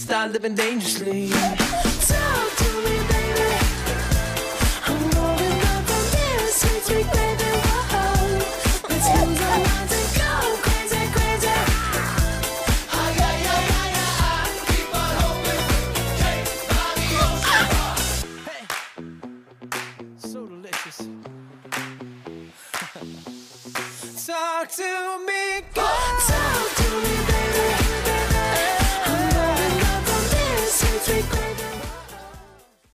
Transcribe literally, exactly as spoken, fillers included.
start living dangerously. Talk to me, baby. I'm rolling up from this sweet, sweet baby. Whoa, let's lose our minds and go crazy, crazy. Ay, ay, ay, ay, ay, keep on hoping. Can't buy the ocean. Hey, so delicious. Talk to me, girl.